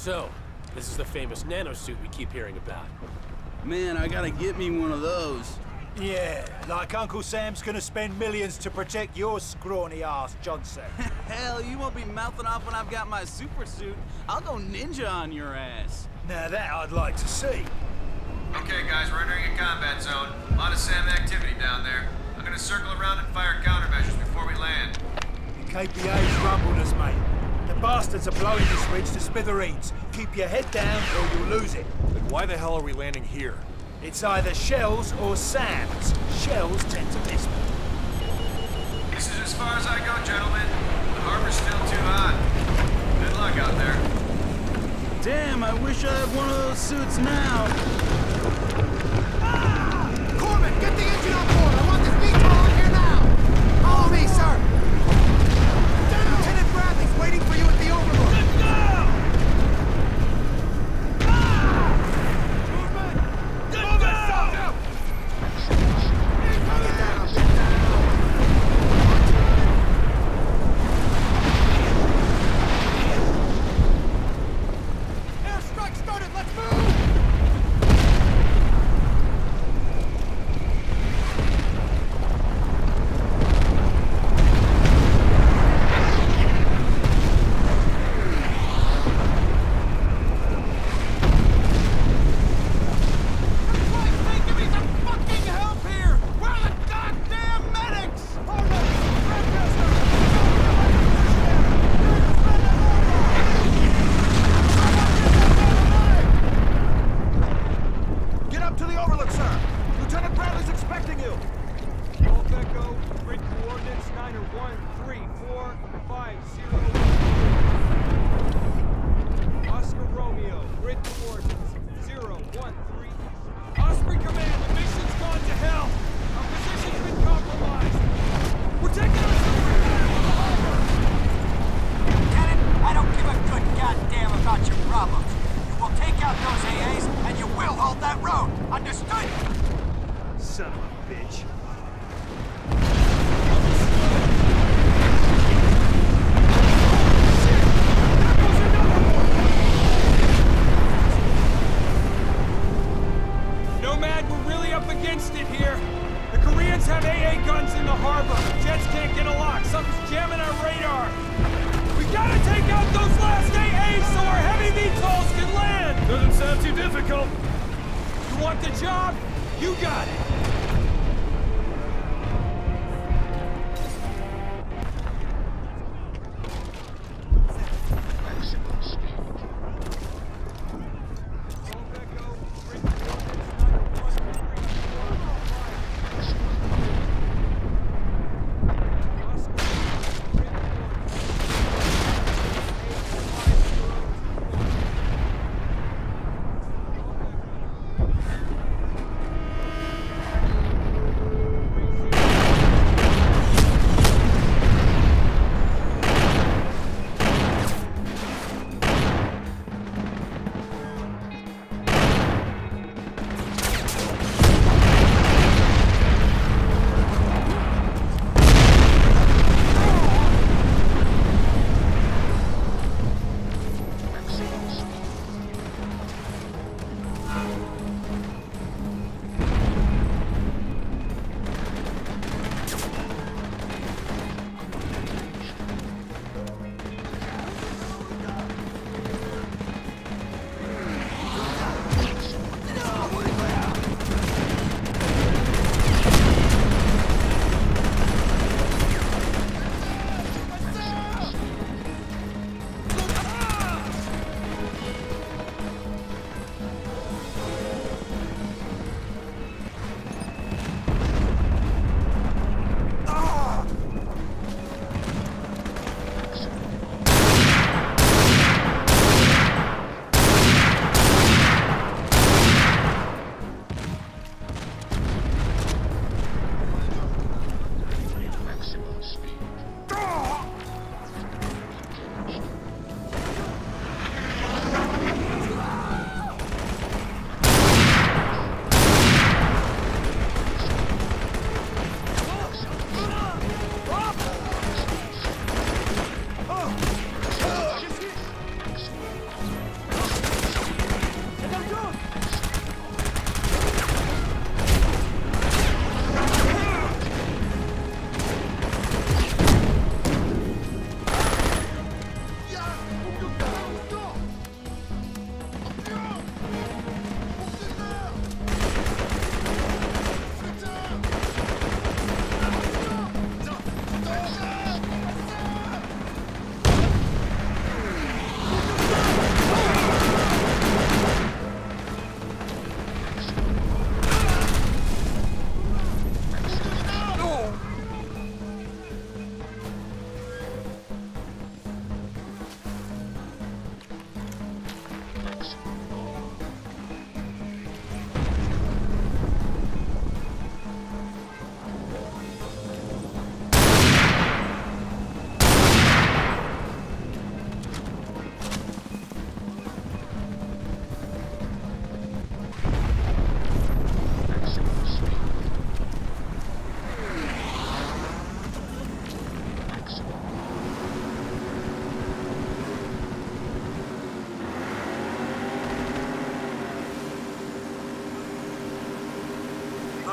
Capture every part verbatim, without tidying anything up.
So, this is the famous nanosuit we keep hearing about. Man, I gotta get me one of those. Yeah, like Uncle Sam's gonna spend millions to protect your scrawny ass, Johnson. Hell, you won't be mouthing off when I've got my super suit. I'll go ninja on your ass. Now that I'd like to see. Okay, guys, we're entering a combat zone. A lot of SAM activity down there. I'm gonna circle around and fire countermeasures before we land. The K P A's rumbled us, mate. The bastards are blowing this ridge to smithereens. Keep your head down or you'll lose it. Then why the hell are we landing here? It's either shells or SAMs. Shells tend to miss me. This is as far as I go, gentlemen. The harbor's still too hot. Good luck out there. Damn, I wish I had one of those suits now. Ah! Corbin, get the engine on board! I want this V TOL on here now! Follow me, sir! Lieutenant Bradley's waiting for you at the overlook! Let's go! Ah! Movement! Let's Move go! It, son! Get down! Get down! Airstrike started! Let's move!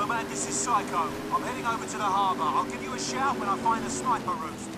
Combat, this is Psycho. I'm heading over to the harbour. I'll give you a shout when I find a sniper roost.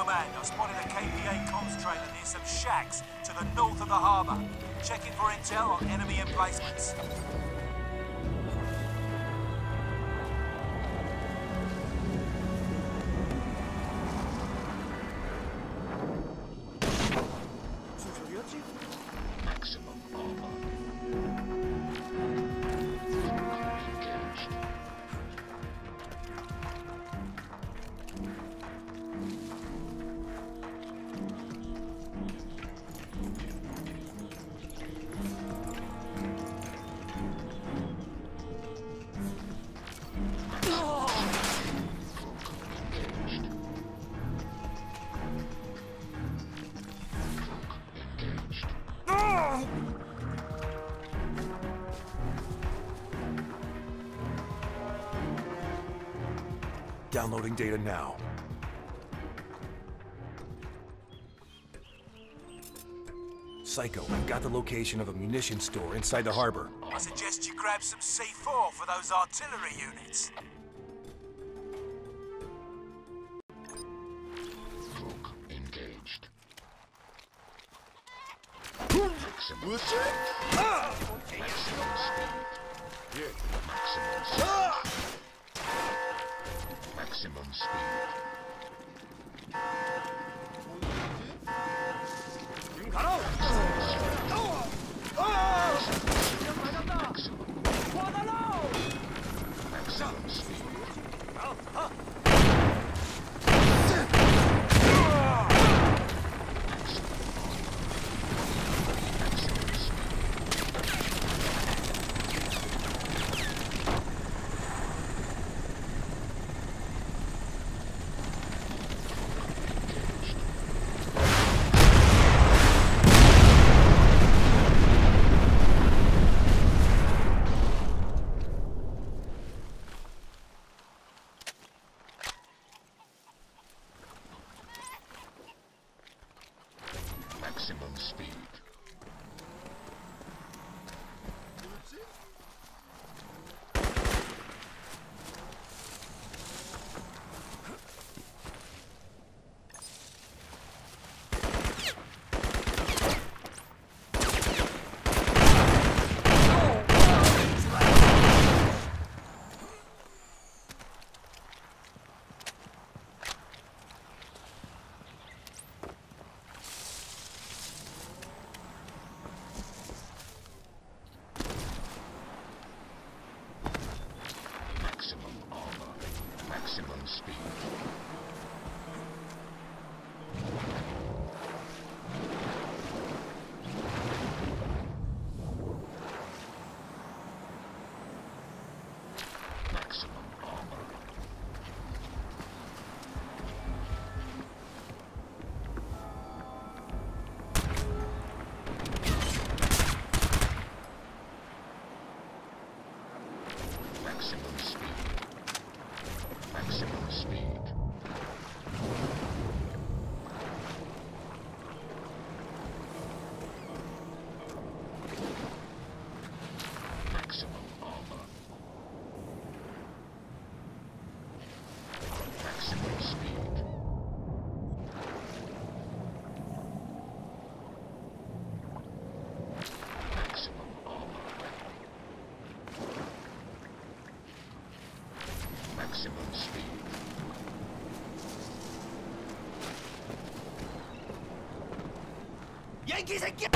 Command, I've spotted a K P A comms trailer near some shacks to the north of the harbour. Checking for intel on enemy emplacements. Maximum armor. Engaged. Downloading data now. Psycho, I've got the location of a munitions store inside the harbor. I suggest you grab some C four for those artillery units. Folk engaged. Maximum speed. Maximum speed. Maximum speed. Maximum speed. Maximum speed. Maximum speed. Maximum speed. Maximum armor. Maximum speed. Maximum speed. Maximum armor. Maximum speed. Maximum armor. Maximum speed. Yankees again!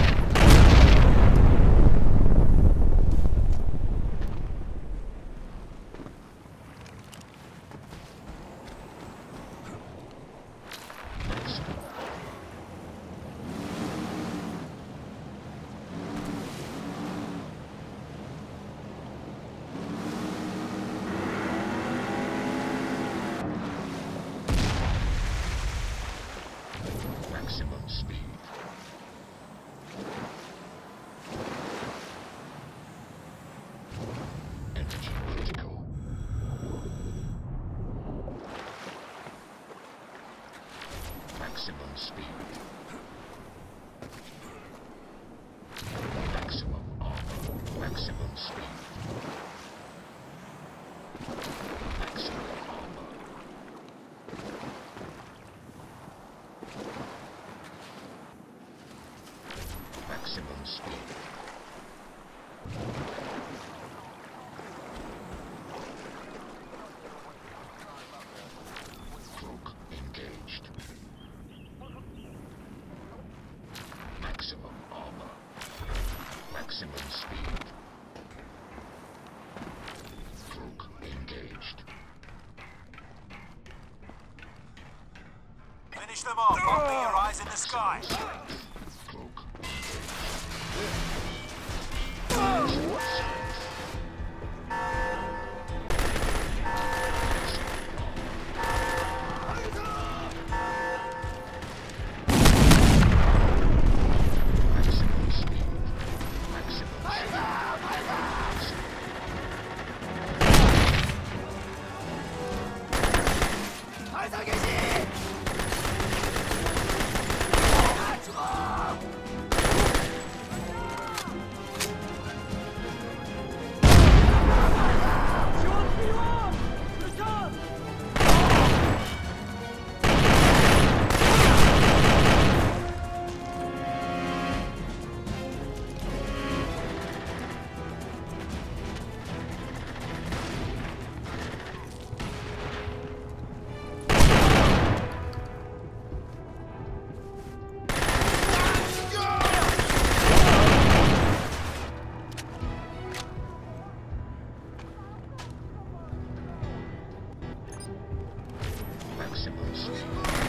Maximum speed. Energy critical. Maximum speed. Maximum armor. Maximum speed. Maximum armor. Finish them off. I'll be your eyes in the sky. Cloak. Maximum speed. Maximum Maximum speed.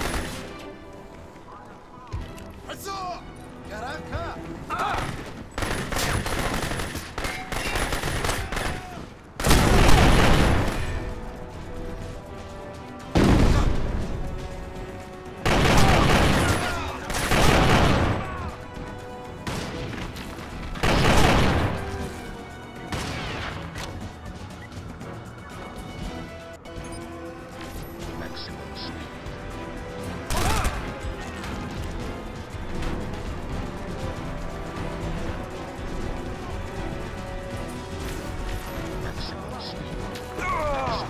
Maximum speed. Maximum speed.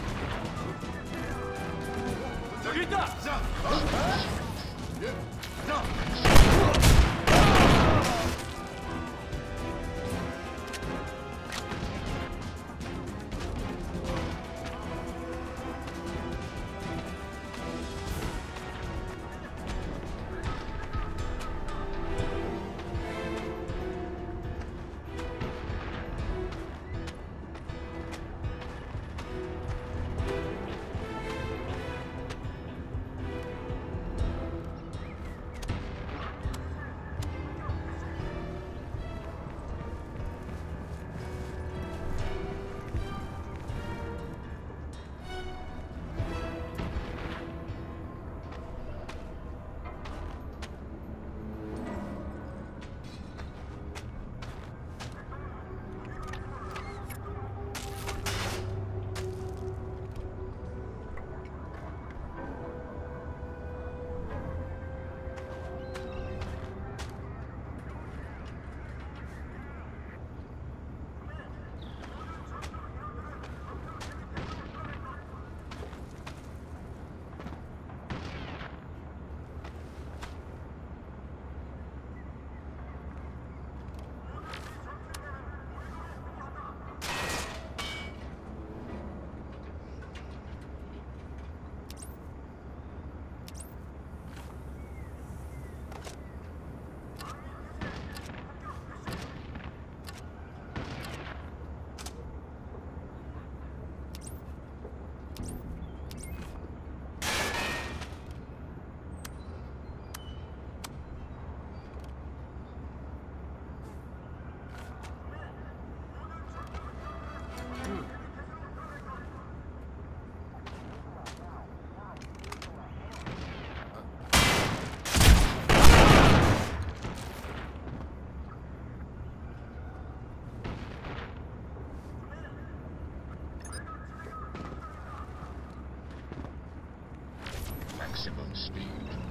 Maximum speed.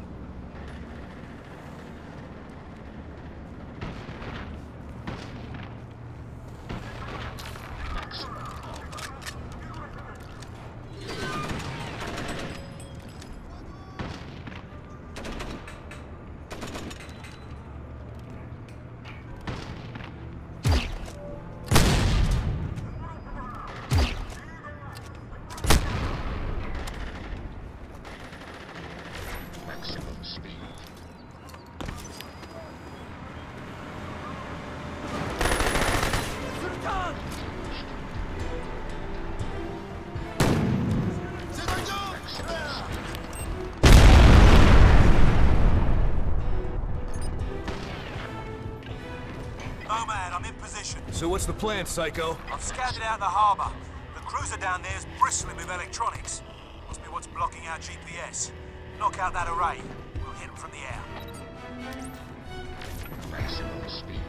Maximum armor. Maximum So what's the plan, Psycho? I've scouted out the harbour. The cruiser down there is bristling with electronics. Must be what's blocking our G P S. Knock out that array. We'll hit them from the air. Maximum speed.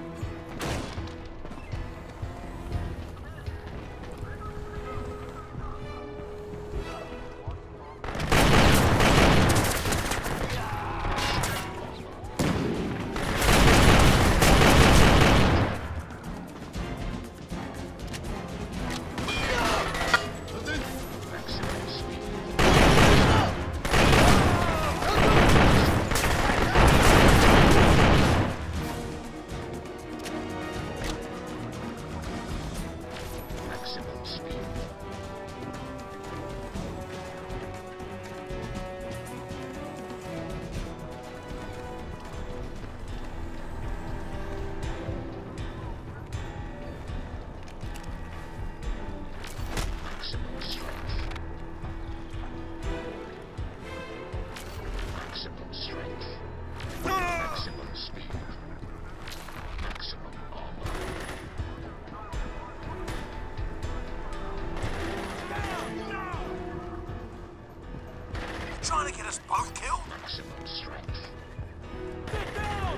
Trying to get us both killed? Maximum strength. Get down!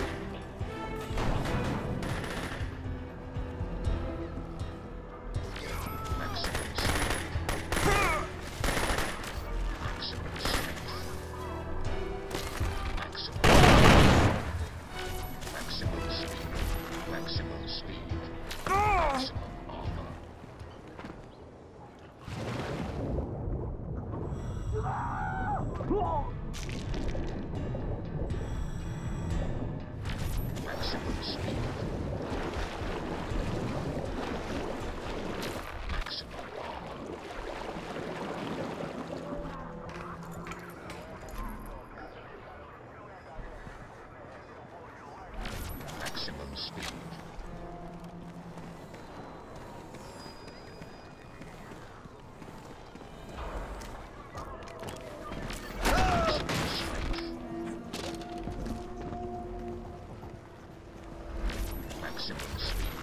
Maximum speed. Maximum strength. Maximum. Maximum speed. Maximum speed. Maximum armor. Maximum speed. Maximum armor. Maximum speed. Maximum speed.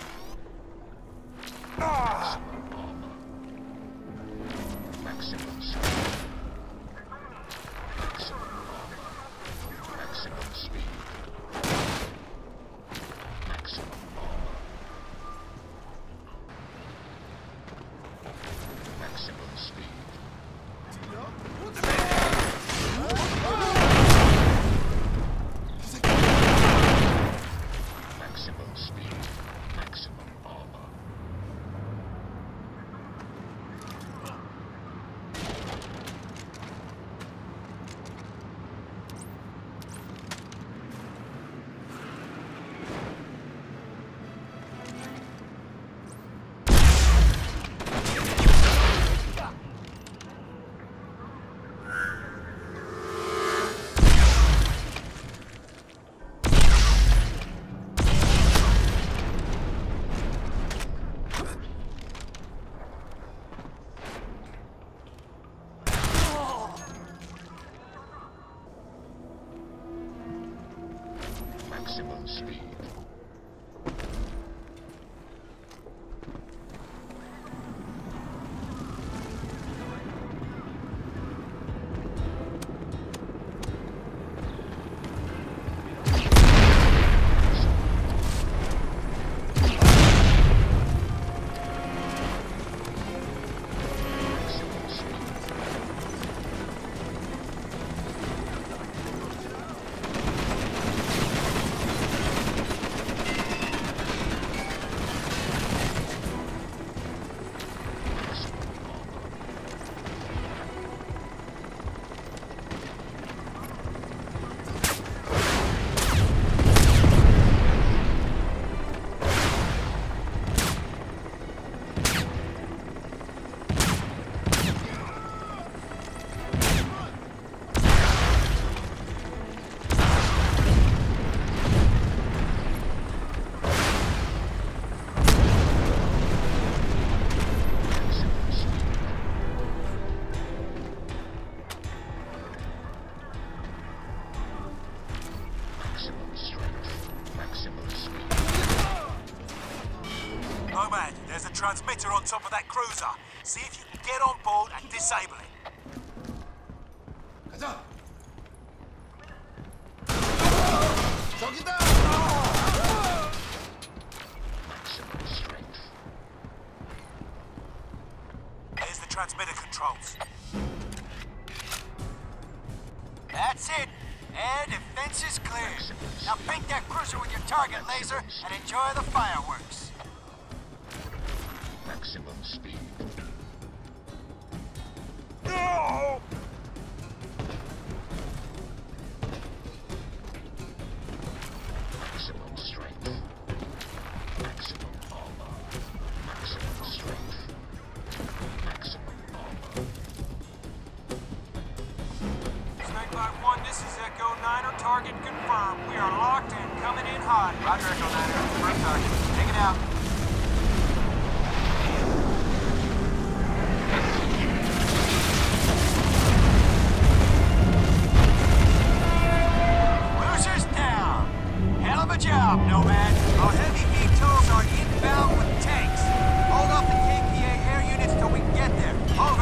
Maximum armor. Maximum speed. Maximum armor. Maximum speed. Maximum armor. Maximum speed. Maximum speed. Maximum armor. Maximum speed. Maximum speed. transmitter on top of that cruiser. See if you can get on board and disable it. 저기다! Maximum strength. There's the transmitter controls. That's it. Air defense is clear. Now paint that cruiser with your target laser and enjoy the fireworks. Maximum speed. No! Maximum strength. Maximum armor. Maximum strength. Maximum armor. Snake Line one, this is Echo Niner. Target confirmed. We are locked and coming in hot. Roger, Echo Niner. First target. Take it out. Cruiser's down. Hell of a job, Nomad. Our heavy V TOWs are inbound with tanks. Hold off the K P A air units till we get there. Over.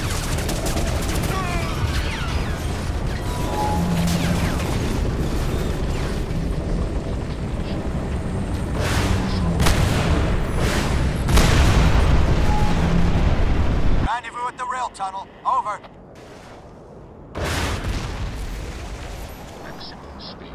Rendezvous at the rail tunnel. Over. Maximum speed.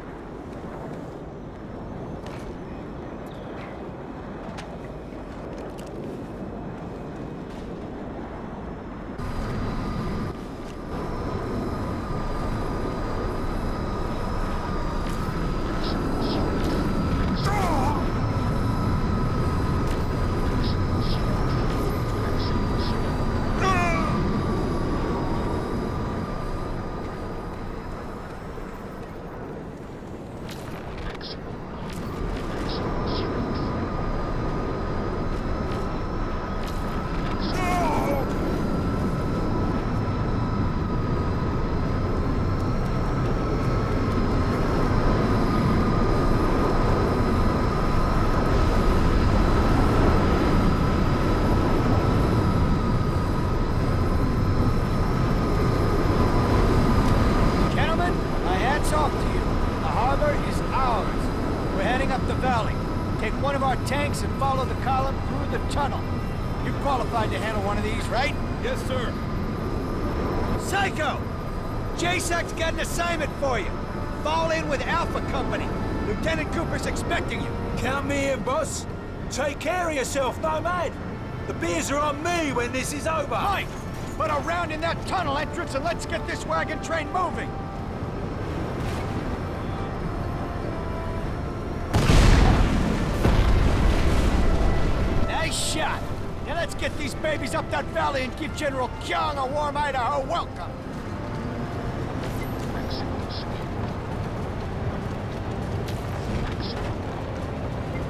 Tanks and follow the column through the tunnel. You're qualified to handle one of these, right? Yes, sir. Psycho! J SAC's got an assignment for you. Fall in with Alpha Company. Lieutenant Cooper's expecting you. Count me in, boss. Take care of yourself, Nomad. The beers are on me when this is over. Mike, put a round in that tunnel entrance and let's get this wagon train moving. Nice shot. Now let's get these babies up that valley and give General Kyung a warm Idaho welcome. Maximum speed.